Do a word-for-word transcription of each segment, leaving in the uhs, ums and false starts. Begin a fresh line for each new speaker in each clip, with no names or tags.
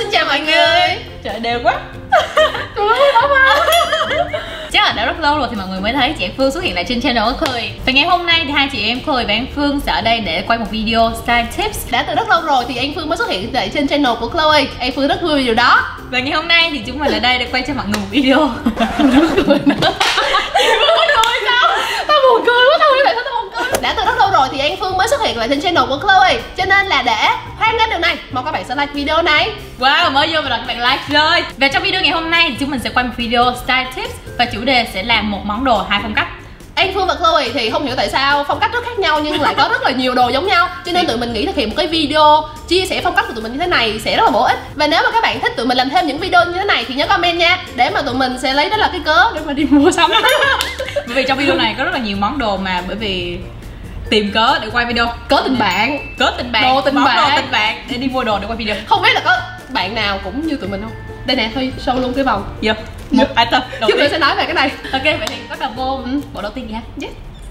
Xin chào mọi người.
Trời đều quá.
Chắc là đã rất lâu rồi thì mọi người mới thấy chị em Phương xuất hiện lại trên channel của Chloe. Và ngày hôm nay thì hai chị em Chloe và Anh Phương sẽ ở đây để quay một video style tips.
Đã từ rất lâu rồi thì Anh Phương mới xuất hiện lại trên channel của Chloe. Anh Phương rất vui vì điều đó.
Và ngày hôm nay thì chúng mình ở đây để quay cho mọi người một video.
Tao buồn cười quá, tao lại tao buồn cười. Đã từ rất lâu rồi thì Anh Phương mới xuất hiện lại trên channel của Chloe. Cho nên là để hoan nghênh điều này, mong các bạn sẽ like video này.
Wow, mới vô và đặt các bạn like rồi. Và trong video ngày hôm nay thì chúng mình sẽ quay một video style tips và chủ đề sẽ là một món đồ hai phong cách.
Anh Phương và Chloe thì không hiểu tại sao phong cách rất khác nhau nhưng lại có rất là nhiều đồ giống nhau. Cho nên tụi mình nghĩ thực hiện một cái video chia sẻ phong cách của tụi mình như thế này sẽ rất là bổ ích. Và nếu mà các bạn thích tụi mình làm thêm những video như thế này thì nhớ comment nha, để mà tụi mình sẽ lấy đó là cái cớ để mà đi mua sắm.
Bởi vì trong video này có rất là nhiều món đồ mà bởi vì tìm cớ để quay video.
Cớ tình bạn,
cớ tình bạn,
đồ tình
món
bạn,
đồ tình bạn để đi mua đồ để quay video.
Không biết là có bạn nào cũng như tụi mình không? Đây nè, thôi show luôn cái vòng.
Dạ. Một item.
Chúng tôi sẽ nói về cái này.
Ok, vậy thì bắt đầu vô
ừ.
bộ đầu tiên nha.
Yes.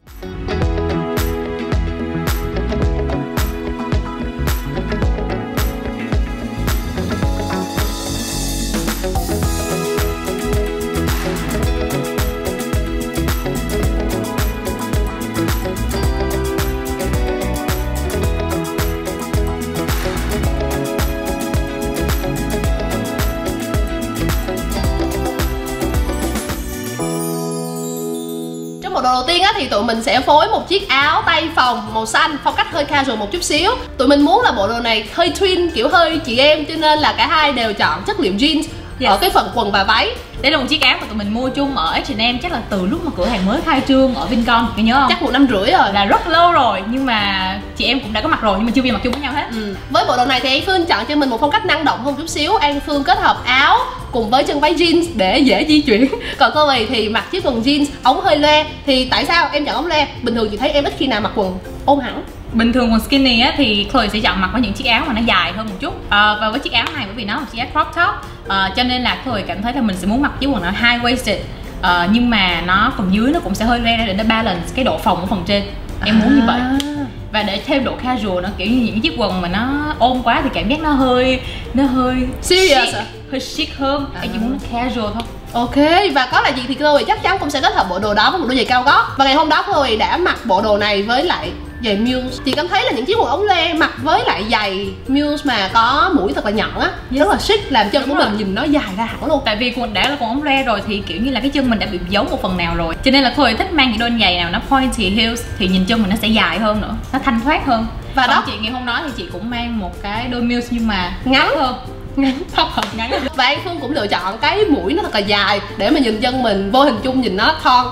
Bộ đồ đầu tiên á, thì tụi mình sẽ phối một chiếc áo tay phồng màu xanh, phong cách hơi casual một chút xíu. Tụi mình muốn là bộ đồ này hơi twin, kiểu hơi chị em, cho nên là cả hai đều chọn chất liệu jeans yes. ở cái phần quần và váy.
Đây là một chiếc áo mà tụi mình mua chung ở H and M chắc là từ lúc mà cửa hàng mới khai trương ở Vincom, có nhớ không?
Chắc một năm rưỡi rồi,
là rất lâu rồi, nhưng mà chị em cũng đã có mặc rồi nhưng mà chưa bao giờ mặc chung với nhau hết.
Ừ. Với bộ đồ này thì An Phương chọn cho mình một phong cách năng động hơn chút xíu. An Phương kết hợp áo cùng với chân váy jeans để dễ di chuyển. Còn Chloe thì mặc chiếc quần jeans ống hơi loe. Thì tại sao em chọn ống loe? Bình thường chị thấy em ít khi nào mặc quần ôm hẳn.
Bình thường quần skinny á thì Chloe sẽ chọn mặc với những chiếc áo mà nó dài hơn một chút. À, và với chiếc áo này bởi vì nó là một chiếc áo crop top, à, cho nên là Chloe cảm thấy là mình sẽ muốn mặc chiếc quần nó high waisted, à, nhưng mà nó phần dưới nó cũng sẽ hơi loe ra để nó balance cái độ phồng ở phần trên. Em à. muốn như vậy. Và để thêm độ casual nó kiểu như những chiếc quần mà nó ôm quá thì cảm giác nó hơi nó hơi
serious,
chic, hơi chic hơn. À. Em chỉ muốn nó casual thôi.
Ok, và có là gì thì Chloe chắc chắn cũng sẽ kết hợp bộ đồ đó với một đôi giày cao gót. Và ngày hôm đó Chloe đã mặc bộ đồ này với lại giày Muse. Chị cảm thấy là những chiếc quần ống loe mặc với lại giày Muse mà có mũi thật là nhọn á, yes. rất là chic, làm chân của mình nhìn nó dài ra hẳn luôn.
Tại vì quần đã là quần ống loe rồi thì kiểu như là cái chân mình đã bị giấu một phần nào rồi, cho nên là Chloe thích mang những đôi giày nào nó pointy heels thì nhìn chân mình nó sẽ dài hơn nữa, nó thanh thoát hơn. Và còn đó chị ngày hôm đó thì chị cũng mang một cái đôi Muse nhưng mà
ngắn
hơn, ngắn thấp hơn, ngắn hơn.
Và An Phương cũng lựa chọn cái mũi nó thật là dài để mà nhìn chân mình vô hình chung nhìn nó thon.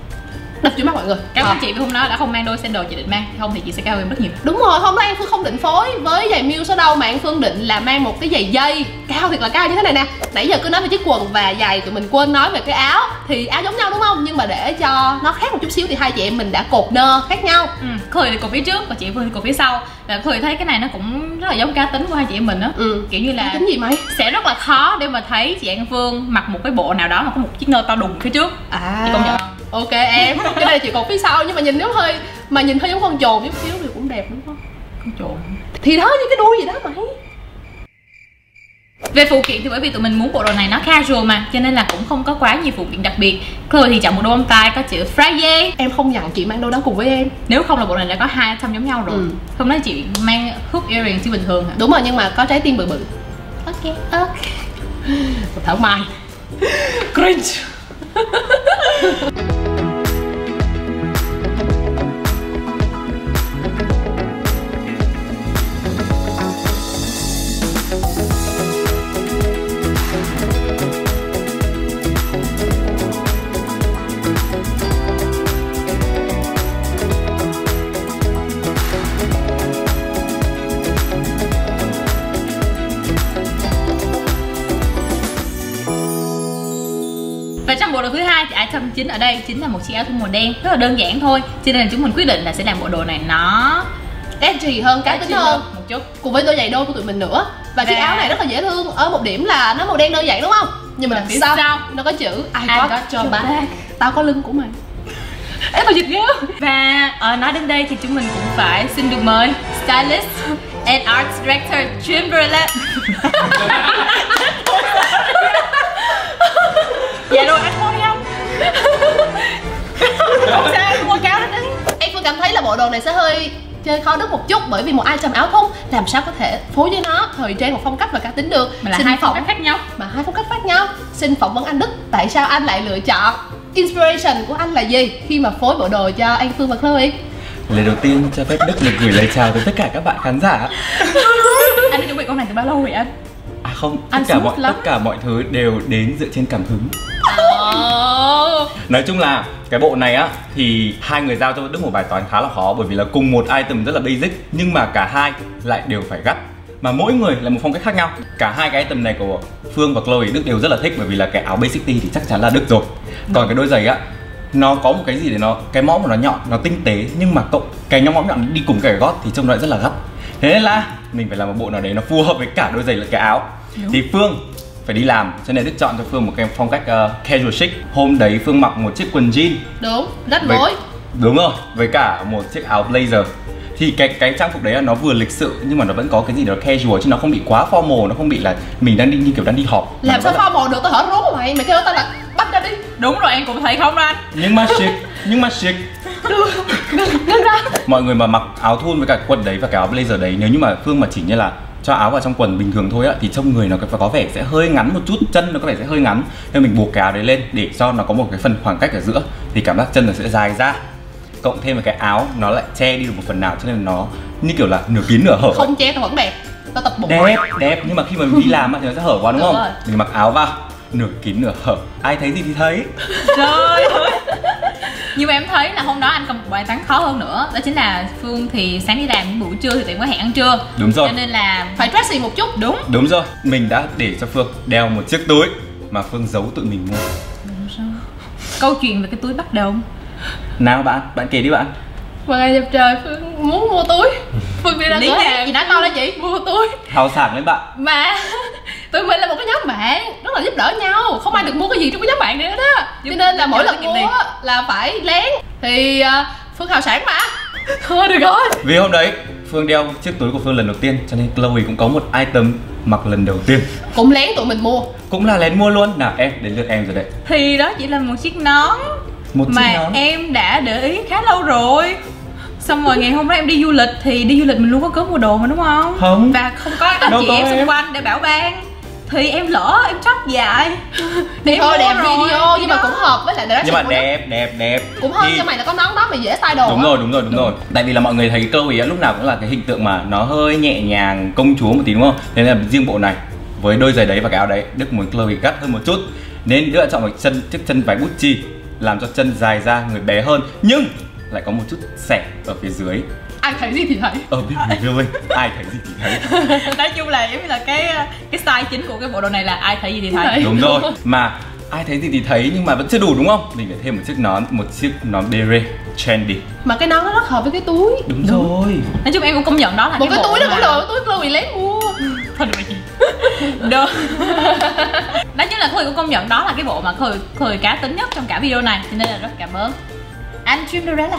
Đập vô mắt mọi người.
Cảm ơn à. chị vì hôm đó đã không mang đôi sandal chị định mang, không thì chị sẽ cao em rất nhiều.
Đúng rồi, hôm đó An Phương không định phối với giày Muse ở đâu mà An Phương định là mang một cái giày dây cao thiệt là cao như thế này nè. Nãy giờ cứ nói về chiếc quần và giày, tụi mình quên nói về cái áo. Thì áo giống nhau đúng không? Nhưng mà để cho nó khác một chút xíu thì hai chị em mình đã cột nơ khác nhau.
Ừ, Chloe thì cột phía trước và chị Phương thì cột phía sau. Và Chloe thấy cái này nó cũng rất là giống cá tính của hai chị em mình á.
Ừ.
Kiểu như là
tính gì mày?
Sẽ rất là khó để mà thấy chị An Phương mặc một cái bộ nào đó mà có một chiếc nơ to đùng phía trước.
À.
Chị công nhận không?
Ok em, cái này chị cột phía sau nhưng mà nhìn nếu hơi mà nhìn hơi giống con trồn chút xíu thì cũng đẹp đúng không?
Con trồn.
Thì đó, như cái đuôi gì đó mày.
Về phụ kiện thì bởi vì tụi mình muốn bộ đồ này nó casual mà, cho nên là cũng không có quá nhiều phụ kiện đặc biệt. Chloe thì chọn một đôi bông tai có chữ Friday.
Em không nhận chị mang đôi đó cùng với em.
Nếu không là bộ này đã có hai item giống nhau rồi. Ừ. Không nói chị mang hook earring như bình thường hả?
Đúng rồi, nhưng mà có trái tim bự bự.
Ok, ok.
Thảo Mai. Cringe.
Và trong bộ đồ thứ hai thì item chính ở đây chính là một chiếc áo thun màu đen, rất là đơn giản thôi, cho nên là chúng mình quyết định là sẽ làm bộ đồ này nó
edgy hơn, cá tính hơn
một chút,
cùng với đôi giày đôi của tụi mình nữa. Và, và chiếc áo này rất là dễ thương ở một điểm là nó màu đen đơn giản đúng không? Nhưng mà phía sau, sau nó có chữ I, I got, got your back. back. Tao có lưng của mày.
Ê, tao dịch ghê. Và uh, nói đến đây thì chúng mình cũng phải xin được mời stylist and art director Jim Berlet Vậy rồi anh mua đi không? Không sao, anh mua cáo đó đi.
Em Phương cảm thấy là bộ đồ này sẽ hơi chơi khó đứt một chút, bởi vì một item áo thun làm sao có thể phối với nó thời trang một phong cách và cá tính được.
Mà là
Xin
hai phong
phỏng-
cách khác nhau.
mà hai phong cách khác nhau. Xin phỏng vấn anh Đức, tại sao anh lại lựa chọn, inspiration của anh là gì khi mà phối bộ đồ cho An Phương và Chloe?
Lời đầu tiên cho phép Đức được gửi lời chào tới tất cả các bạn khán giả.
Anh đã chuẩn bị câu này từ bao lâu vậy anh?
À không, tất
Anh
cả
smooth
mọi
lắm.
tất cả mọi thứ đều đến dựa trên cảm hứng.
Oh.
Nói chung là cái bộ này á thì hai người giao cho Đức một bài toán khá là khó, bởi vì là cùng một item rất là basic nhưng mà cả hai lại đều phải gắt, mà mỗi người là một phong cách khác nhau. Cả hai cái item này của Phương và Chloe Đức đều rất là thích, bởi vì là cái áo basic tee thì chắc chắn là Đức rồi. Còn cái đôi giày á, nó có một cái gì để nó, cái mõm của nó nhọn, nó tinh tế, nhưng mà cộng cái nhóm mõm nhọn đi cùng cái gót thì trông nó lại rất là gắt. Thế nên là mình phải làm một bộ nào đấy nó phù hợp với cả đôi giày lẫn cái áo. Đúng. Thì Phương phải đi làm, cho nên Đức chọn cho Phương một cái phong cách uh, casual chic. Hôm đấy Phương mặc một chiếc quần jean,
Đúng, rách
với,
gối.
đúng rồi, với cả một chiếc áo blazer. Thì cái cái trang phục đấy là nó vừa lịch sự nhưng mà nó vẫn có cái gì đó casual, chứ nó không bị quá formal, nó không bị là mình đang đi như kiểu đang đi họp.
Làm
Nó
sao
rất là-
formal được, tao hở rốn mày, mày kêu tao là bắt ra đi.
Đúng rồi, em cũng thấy không đó anh.
Nhưng mà chic, nhưng mà chic.
Ngưng ra.
Mọi người mà mặc áo thun với cả quần đấy và cái áo blazer đấy, nếu như mà Phương mà chỉ như là cho áo vào trong quần bình thường thôi á thì trông người nó có, có vẻ sẽ hơi ngắn một chút, chân nó có vẻ sẽ hơi ngắn, nên mình buộc cái áo đấy lên để cho nó có một cái phần khoảng cách ở giữa thì cảm giác chân nó sẽ dài ra, cộng thêm một cái áo nó lại che đi được một phần nào, cho nên nó như kiểu là nửa kín nửa hở.
Không che tao vẫn đẹp, tao tập bụng.
Đẹp đẹp, nhưng mà khi mà mình đi làm á thì nó sẽ hở quá đúng,
Đúng
không?
rồi.
Mình mặc áo vào nửa kín nửa hở, ai thấy gì thì thấy.
Trời ơi. Nhưng mà em thấy là hôm đó anh còn một bài toán khó hơn nữa. Đó chính là Phương thì sáng đi làm, buổi trưa thì tiệm có hẹn ăn trưa.
Đúng rồi.
Cho nên là
Phải dressy một chút.
đúng.
Đúng rồi, mình đã để cho Phương đeo một chiếc túi mà Phương giấu tụi mình mua.
Đúng sao? Câu chuyện về cái túi bắt đầu.
Nào bạn, bạn kể đi bạn.
Một ngày đẹp trời, Phương muốn mua túi. Phương đi ra
Lý
cửa
gì?
hàng,
Chị nói to lên chị.
mua túi.
Hào sảng lên bạn.
Mà tụi mình là một cái nhóm bạn rất là giúp đỡ nhau, không ai được mua cái gì trong cái nhóm bạn này hết á. Cho nên là mỗi lần
Giúp đỡ
mua á, là phải lén. Thì uh, Phương hào sản mà. Thôi được rồi.
Vì hôm đấy Phương đeo chiếc túi của Phương lần đầu tiên, cho nên Chloe cũng có một item mặc lần đầu tiên,
Cũng lén tụi mình mua.
cũng là lén mua luôn. Nào em, đến lượt em rồi đấy.
Thì đó chỉ là một chiếc nón
Một chiếc
mà
nón.
em đã để ý khá lâu rồi. Xong rồi ngày hôm đó em đi du lịch, thì đi du lịch mình luôn có cớ mua đồ mà đúng không?
Không.
Và không có anh
Đâu
chị
có
em
em.
xung quanh để bảo ban. Thì em lỡ, em chót dài.
Thì thôi
mua
đẹp
rồi.
video,
Thì
nhưng mà
đó.
cũng hợp với lại dressy
Nhưng mà
của nó.
đẹp, đẹp, đẹp.
Cũng hơn
Thì-
cho mày là có nón đó mày dễ style đồ.
Đúng
á.
rồi, đúng rồi, đúng rồi. Tại vì là mọi người thấy Chloe á, lúc nào cũng là cái hình tượng mà nó hơi nhẹ nhàng, công chúa một tí đúng không? Nên là riêng bộ này với đôi giày đấy và cái áo đấy, Đức muốn Chloe gắt hơn một chút, nên lựa chọn một chân chiếc chân váy Gucci làm cho chân dài ra, người bé hơn, nhưng lại có một chút xẻ ở phía dưới.
Ai thấy gì thì thấy.
Ở bên review ấy, ai thấy gì thì thấy.
Nói chung là giống như là cái cái style chính của cái bộ đồ này là ai thấy gì thì thấy.
Thấy.
Đúng rồi, mà ai thấy gì thì thấy nhưng mà vẫn chưa đủ đúng không? Mình phải thêm một chiếc nón, một chiếc nón beret trendy.
Mà cái nón nó rất hợp với cái túi.
Đúng, rồi.
Nói chung em cũng công nhận đó là
Một cái
bộ
túi đó
mà-
cũng được, túi Chloe lén mua.
Thôi được rồi chị. Được. Đó chính là Khôi cũng công nhận đó là cái bộ mà Khôi Khôi cá tính nhất trong cả video này, cho nên là rất cảm ơn anh Cinderella.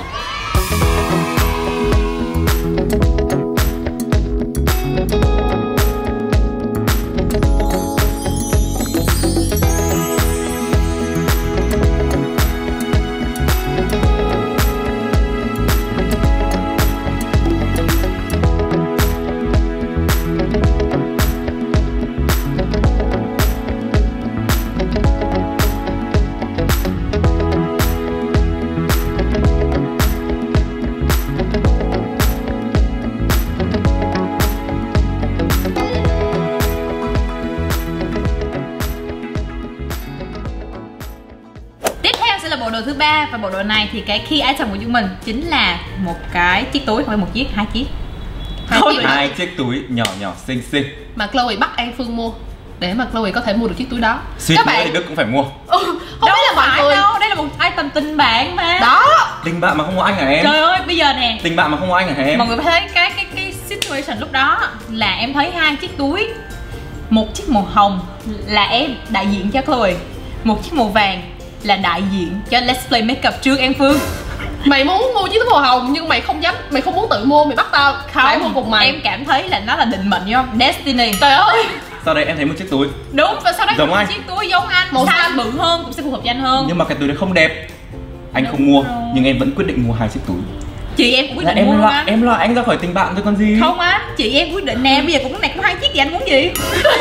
Tiếp theo sẽ là bộ đồ thứ ba, và bộ đồ này thì cái key item của chúng mình chính là một cái chiếc túi, không phải một chiếc, hai chiếc.
Hai
Thôi,
chiếc.
Hai chiếc túi nhỏ nhỏ xinh xinh.
Mà Chloe bắt An Phương mua để mà Chloe có thể mua được chiếc túi đó.
Suýt
Các
nữa
bạn
thì Đức cũng phải mua.
ừ, không
Đâu
biết là mọi
phải
người
đâu, đây là một item tình bạn mà.
đó.
Tình bạn mà không có anh hả em?
Trời ơi, bây giờ nè,
Tình bạn mà không có anh hả em?
mọi người phải thấy cái cái cái situation lúc đó là em thấy hai chiếc túi, một chiếc màu hồng là em đại diện cho Chloe, một chiếc màu vàng là đại diện cho Let's Play Makeup Trương An Phương.
Mày muốn mua chiếc túi màu hồng nhưng mày không dám, mày không muốn tự mua, mày bắt tao phải mua cùng mày.
Em cảm thấy là nó là định mệnh, hiểu không? Destiny.
Trời ơi,
sau đây em thấy một chiếc túi
Đúng, và sau đó
giống
một
anh.
chiếc túi giống anh,
Màu
size
xanh.
bự hơn cũng sẽ phù hợp với anh hơn.
nhưng mà cái túi đấy không đẹp. Anh
Đúng
không mua,
rồi.
nhưng em vẫn quyết định mua hai chiếc túi.
Chị em cũng quyết
Là
định mua
em
luôn
loại
anh.
em loại anh ra khỏi tình bạn thôi còn gì.
Không anh, chị em quyết định nè, bây giờ cũng này cũng hai chiếc gì anh muốn gì?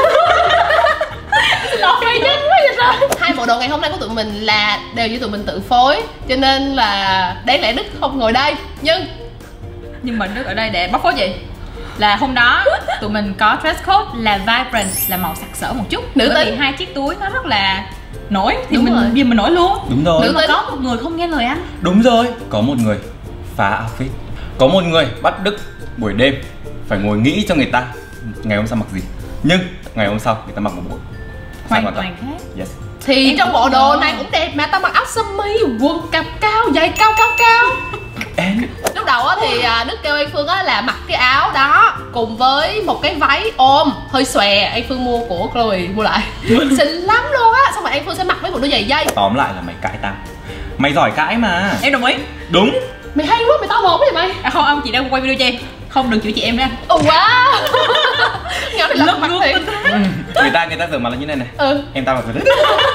Lột đây chứ quá vậy rồi.
Hai bộ đồ ngày hôm nay của tụi mình là đều do tụi mình tự phối, cho nên là đáng lẽ Đức không ngồi đây. Nhưng
Nhưng mà Đức ở đây để bóc phốt gì? Là hôm đó tụi mình có dress code là vibrant, là màu sặc sỡ một chút.
Nữ
Bởi
tính.
vì hai chiếc túi nó rất là nổi thì
Đúng
mình
rồi.
bây giờ mình nổi luôn.
Đúng rồi.
Nữ
Nhưng mà
tính.
có một người không nghe lời anh.
Đúng rồi, có một người phá outfit. Có một người bắt Đức buổi đêm phải ngồi nghĩ cho người ta ngày hôm sau mặc gì. Nhưng ngày hôm sau người ta mặc một bộ
Hoàn
sai
toàn khác.
Yes.
thì
Em
trong bộ
cũng
đồ
có.
này cũng đẹp mà, tao mặc áo sơ mi, quần cặp cao, giày cao cao cao.
Em
Lúc đầu á thì à, Đức kêu An Phương á là mặc cái áo đó cùng với một cái váy ôm hơi xòe. An Phương mua của Chloe mua lại xinh lắm luôn á. Xong rồi An Phương sẽ mặc với một đôi giày dây.
tóm lại là mày cãi tao. Mày giỏi cãi mà.
Em đồng ý.
Đúng.
Mày hay quá, mày to mồm vậy mày.
À không, ông chị đang quay video cho em. Không, đừng chửi chị em nữa anh.
Ừ, wow. Nhỏ này lật mặt thiệt.
Ừ. Người ta người ta rửa mặt là như này này.
Ừ.
Em tao mặc rồi đấy.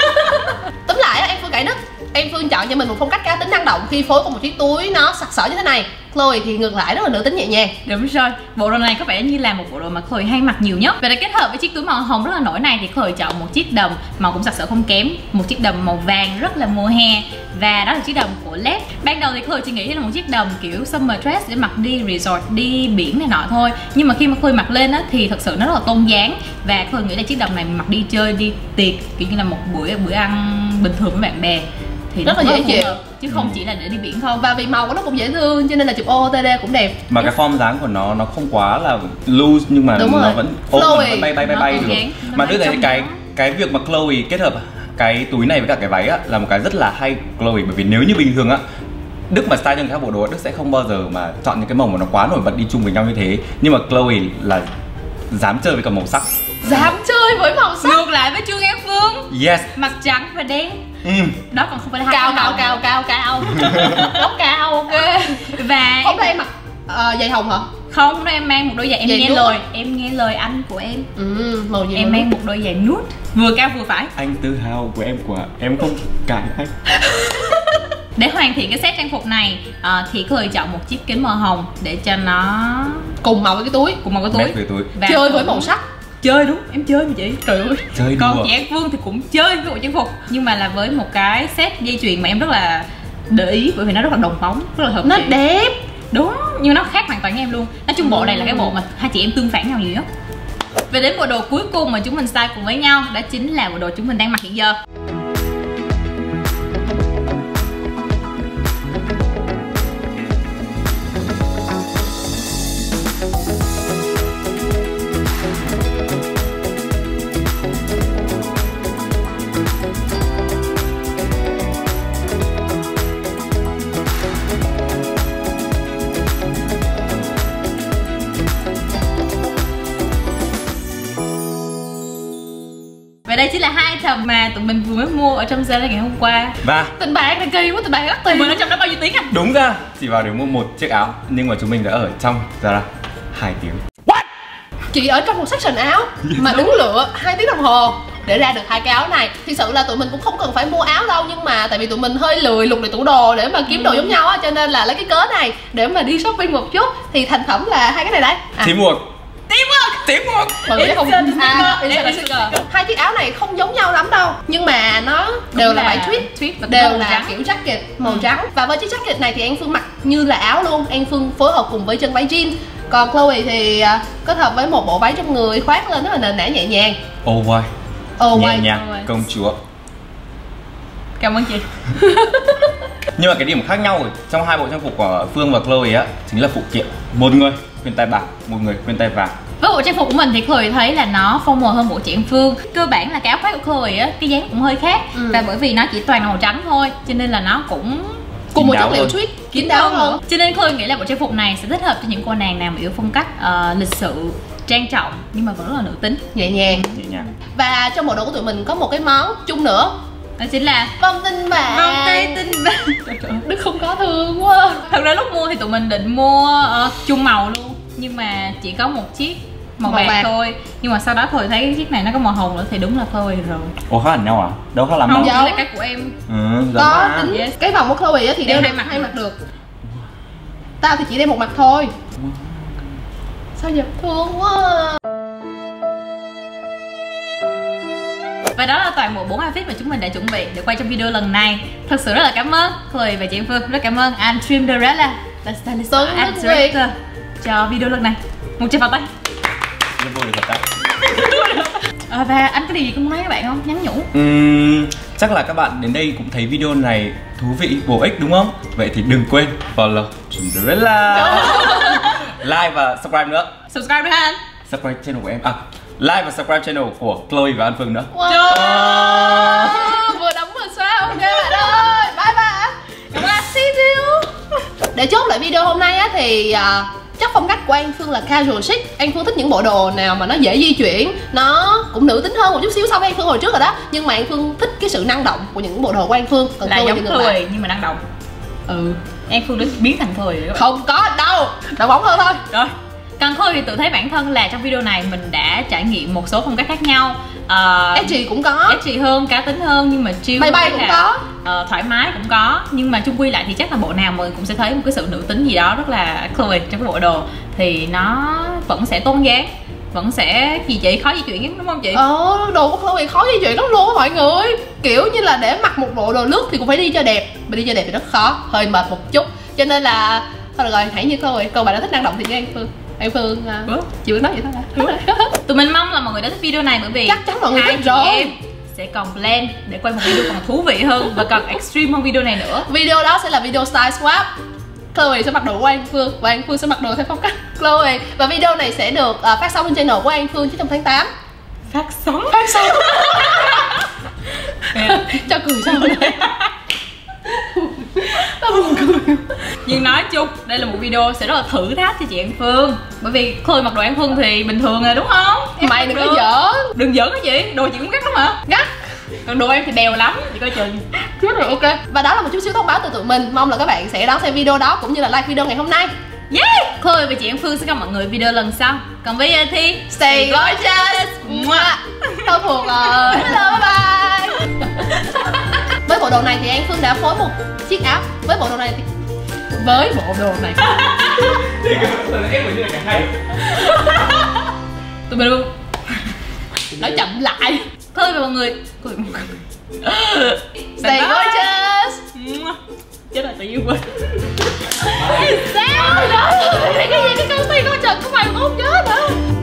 Tóm lại á, An Phương cãi Đức. An Phương chọn cho mình một phong cách cá tính năng động khi phối cùng một chiếc túi nó sặc sỡ như thế này. Chloe thì ngược lại rất là nữ tính nhẹ nhàng.
Đúng rồi, bộ đồ này có vẻ như là một bộ đồ mà Chloe hay mặc nhiều nhất. Và để kết hợp với chiếc túi màu hồng rất là nổi này thì Chloe chọn một chiếc đầm màu cũng sặc sỡ không kém, một chiếc đầm màu vàng rất là mùa hè. Và đó là chiếc đầm của led. Ban đầu thì Chloe chỉ nghĩ là một chiếc đầm kiểu summer dress để mặc đi resort, đi biển này nọ thôi. Nhưng mà khi mà Chloe mặc lên á thì thật sự nó rất là tôn dáng. Và Chloe nghĩ là chiếc đầm này mặc đi chơi, đi tiệc, kiểu như là một bữa bữa ăn bình thường với bạn bè thì
Rất
nó
là dễ
phù
chịu.
hợp, chứ không chỉ là để đi biển không.
Và vì màu của nó cũng dễ thương cho nên là chụp ô ô tê đê cũng đẹp.
Mà cái form dáng của nó nó không quá là loose nhưng mà
Đúng
nó
rồi.
vẫn ôm, nó
Flowy.
vẫn bay bay bay
Nó
bay
tôn
được.
dáng, nó
Mà
bay
Đức thấy
trong
cái
đó.
cái việc mà Chloe kết hợp cái túi này với cả cái váy á là một cái rất là hay của Chloe, bởi vì nếu như bình thường á Đức mà style cho người khác bộ đồ, Đức sẽ không bao giờ mà chọn những cái màu mà nó quá nổi bật đi chung với nhau như thế. Nhưng mà Chloe là dám chơi với cả màu sắc.
Dám chơi với màu sắc.
Ngược lại với Trương An Phương,
Yes.
mặt trắng và đen.
Ừ.
Đó còn không phải là hai
Cao
cái
cao
màu.
cao cao cao. Góc cao, ok.
Và
Hôm nay em mặc ờ, giày hồng hả?
không, hôm nay em mang một đôi giày, em
Giày
nghe
nude
lời em nghe lời anh của em.
Ừ, màu gì?
Em mang một đôi giày nude vừa cao vừa phải.
Anh tự hào của em của em không cãi anh.
Để hoàn thiện cái set trang phục này ờ, thì Chloe chọn một chiếc kính màu hồng để cho nó
cùng màu với cái túi.
cùng màu cái túi.
Mét với túi.
Và
Chơi với
cũng-
màu sắc.
Chơi đúng, em chơi mà chị. Trời ơi.
Chơi
Còn
đùa.
chị An Phương thì cũng chơi với bộ trang phục, nhưng mà là với một cái set dây chuyền mà em rất là để ý, bởi vì nó rất là đồng bóng, rất là hợp
Nó
chị.
đẹp.
Đúng, nhưng nó khác hoàn toàn với em luôn. Nói chung bộ này là cái bộ mà hai chị em tương phản nhau nhiều nhất. Về đến bộ đồ cuối cùng mà chúng mình style cùng với nhau, đó chính là bộ đồ chúng mình đang mặc hiện giờ. Và đây chính là hai item mà tụi mình vừa mới mua ở trong sale ngày hôm qua.
Và
Tình bạn này kỳ quá, tình bạn rất
Tụi
tiền.
mình ở trong đó bao nhiêu tiếng anh?
đúng ra chỉ vào để mua một chiếc áo, nhưng mà chúng mình đã ở trong Zara hai tiếng.
Chị ở trong một section áo mà đứng lựa hai tiếng đồng hồ để ra được hai cái áo này. Thực sự là tụi mình cũng không cần phải mua áo đâu, nhưng mà tại vì tụi mình hơi lười lục lại tủ đồ để mà kiếm đồ giống nhau á, cho nên là lấy cái cớ này để mà đi shopping một chút. Thì thành phẩm là hai cái này đấy. À,
Teamwork.
Teamwork.
Teamwork.
mọi người thấy không?
Instant
À,
sticker.
instant sticker. Hai chiếc áo này không giống nhau lắm đâu, nhưng mà nó đều là vải tweed,
tweed và
đều
màu
là
trắng.
kiểu jacket màu
Ừ.
trắng. Và với chiếc jacket này thì An Phương mặc như là áo luôn. An Phương phối hợp cùng với chân váy jean. Còn Chloe thì à, kết hợp với một bộ váy trong người khoác lên rất là nền nã nhẹ nhàng.
Oh why.
Oh
Nhẹ
wait.
nhàng
Oh, why.
công chúa.
Cảm ơn chị.
Nhưng mà cái điểm khác nhau trong hai bộ trang phục của Phương và Chloe á chính là phụ kiện. Một người khuyên tai bạc, một người khuyên tai vàng.
Với bộ trang phục của mình thì Chloe thấy là nó formal hơn bộ chị An Phương. Cơ bản là cái áo khoác của Chloe á, cái dáng cũng hơi khác.
Ừ.
Và bởi vì nó chỉ toàn màu trắng thôi, cho nên là nó cũng
Cùng một
Kín
chất
đáo
liệu
hơn.
tweed kín đáo hơn.
Cho nên Chloe nghĩ là bộ trang phục này sẽ thích hợp cho những cô nàng nào mà yêu phong cách ờ, lịch sự, trang trọng nhưng mà vẫn rất là nữ tính.
Nhẹ nhàng.
Nhẹ nhàng.
Và trong bộ đồ của tụi mình có một cái món chung nữa.
Đó chính là
Vòng tinh vàng.
vòng tay tinh vàng.
Đức không có thương quá.
Thật ra lúc mua thì tụi mình định mua ờ, chung màu luôn, nhưng mà chỉ có một chiếc màu,
Màu
bạc,
bạc.
thôi. Nhưng mà sau đó Khôi thấy cái chiếc này nó có màu hồng nữa thì đúng là Khôi rồi.
Ủa khác hẳn nhau à? Đâu khác lắm
Không,
đâu.
chỉ
Giống.
là cái của em.
Ừ, giống
Có
mà.
tính
Yes.
cái vòng của Chloe á thì
Đeo
đeo
hai
được
mặt
hai
được.
mặt được. Tao thì chỉ đeo một mặt thôi. Sao giờ thương quá à.
Và đó là toàn bộ bốn outfit mà chúng mình đã chuẩn bị để quay trong video lần này. Thật sự rất là cảm ơn Chloe và chị Phương. Rất cảm ơn anh Trimderella là stylist
Tuấn
and
Đức
director cho video lần này. Một tràng pháo tay.
Rất vui được gặp lại.
À, và anh có điều gì muốn nói với các bạn không? Nhắn nhủ.
Uhm, chắc là các bạn đến đây cũng thấy video này thú vị, bổ ích đúng không? Vậy thì đừng quên follow Cinderella, like và subscribe nữa.
Subscribe nữa ha anh.
Subscribe channel của em, à like và subscribe channel của Chloe và An Phương nữa.
Wow.
À.
Vừa đóng vừa xóa. Ok bạn ơi. Bye bye.
Cảm ơn.
See you. Để chốt lại video hôm nay á thì à, chắc phong cách của An Phương là casual chic. An Phương thích những bộ đồ nào mà nó dễ di chuyển, nó cũng nữ tính hơn một chút xíu so với An Phương hồi trước rồi đó. Nhưng mà An Phương thích cái sự năng động của những bộ đồ của An Phương. Còn
Là
Chloe
giống
thì ngược lại.
Chloe nhưng mà năng động.
Ừ.
An Phương được biến thành Chloe rồi các bạn.
Không có đâu. Đậu bóng hơn thôi.
Rồi. Còn Chloe thì tự thấy bản thân là trong video này mình đã trải nghiệm một số phong cách khác nhau. uh,
Edgy cũng có.
edgy hơn, cá tính hơn, nhưng mà chill
Bay bay
với
cũng
là,
có.
ờ, thoải mái cũng có. Nhưng mà chung quy lại thì chắc là bộ nào mình cũng sẽ thấy một cái sự nữ tính gì đó rất là Chloe trong cái bộ đồ. Thì nó vẫn sẽ tôn dáng, vẫn sẽ gì chị khó di chuyển đúng không chị?
Ờ, đồ của Chloe khó di chuyển lắm luôn á mọi người. Kiểu như là để mặc một bộ đồ lướt thì cũng phải đi cho đẹp. Mà đi cho đẹp thì rất khó, hơi mệt một chút. Cho nên là thôi được rồi, hãy như Chloe. Còn bạn đã thích năng động thì như An Phương. An Phương à,
Ủa?
chị Phương nói vậy thôi hả?
Tụi mình mong là mọi người đã thích video này bởi vì
Chắc chắn mọi người
hai
thích
chị
rồi.
em sẽ còn plan để quay một video còn thú vị hơn và còn extreme hơn video này nữa.
Video đó sẽ là video style swap. Chloe sẽ mặc đồ của An Phương và An Phương sẽ mặc đồ theo phong cách Chloe. Và video này sẽ được uh, phát sóng trên channel của An Phương chứ trong tháng tám.
Phát sóng.
Phát sóng. Cho cười sao đây? Tao buồn cười.
Nhưng nói chung đây là một video sẽ rất là thử thách cho chị An Phương. Bởi vì Chloe mặc đồ An Phương thì bình thường rồi đúng không? Em
Mày
mặc
đừng
được.
có giỡn.
Đừng giỡn á chị, đồ chị cũng gắt lắm hả?
Gắt.
Còn đồ em thì bèo lắm, chị coi chừng.
Chết rồi, ok. Và đó là một chút xíu thông báo từ tụi mình. Mong là các bạn sẽ đón xem video đó cũng như là like video ngày hôm nay.
Yeah! Chloe và chị An Phương sẽ gặp mọi người video lần sau. Còn bây giờ thì
Stay gorgeous. Mua. Tao buồn rồi. Hello, bye bye. Với bộ đồ này thì An Phương đã phối một chiếc áo. Với bộ đồ này thì với bộ đồ này
Thì cái phần em phải như là cả hai.
tụi mình luôn.
nói chậm lại.
Chloe và mọi người.
Stay gorgeous.
Chết rồi, tự nhiên quên.
Sao đó? Cái gì cái câu tiên của trời của mày mà không nhớ nữa.